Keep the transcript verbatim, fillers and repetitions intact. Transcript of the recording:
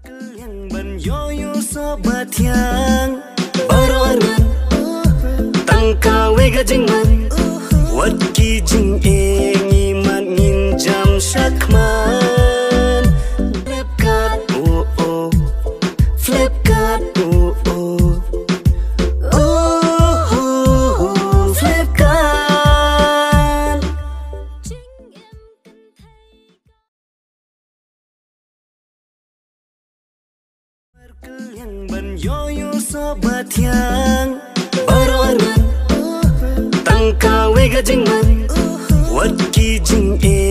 Yang ban yo yo sobat yang baroran tangka wega jingman wat ki jing engi man ngin jam shakman flip card oh oh flip card oh oh oh oh flip card yang ban yo yo sobat yang baroran tangka wega jingman wat ki jing e